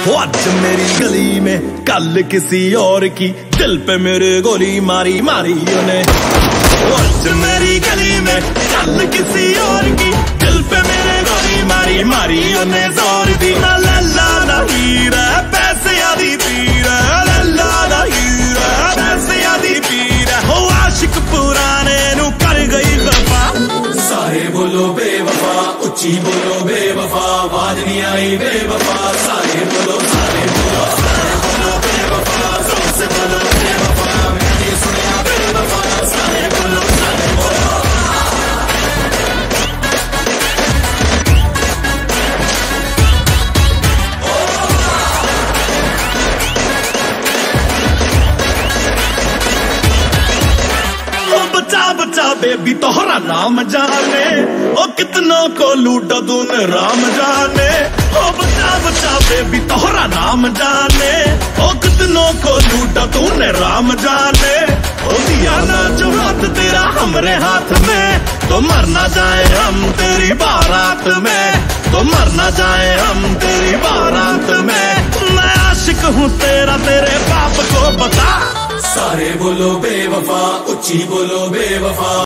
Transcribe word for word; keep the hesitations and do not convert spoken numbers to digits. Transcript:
वो आज मेरी गली में कल किसी और की, दिल पे मेरे गोली मारी मारी उन्हें। वो आज मेरी गली में कल किसी और की, दिल पे मेरे गोली मारी मारी उन्हें जोर दी। ना लल्ला ना हीरा पैसे आदि पीरा, लल्ला ना हीरा पैसे आदि पीरा। हो आशिक पुराने नू कर गई खफा। सारे बोलो बेवफा, उच्ची बोलो बेवफा, आवाज नहीं आई बेवफा। सारे बोलो सारे बोलो सारे बोलो बेवफा, सबसे बोलो बेवफा, मैंने सुना बेवफा। सारे बोलो सारे बोलो। बचा बचा बेबी तोहरा नाम जाने, ओ कितनों को लूटा तूने राम जाने। ओ बचा बचा बेबी तोहरा नाम जाने, ओ कितनों को लूटा तूने राम जाने। ओ दिया ना जो हाथ तेरा हमरे हाथ में, तो मर ना जाए हम तेरी बारात में, तो मर ना जाए हम तेरी बारात में। मैं आशिक हूँ तेरा, तेरे बाप को बता। सारे बोलो बेवफा, उच्ची बोलो बेवफा।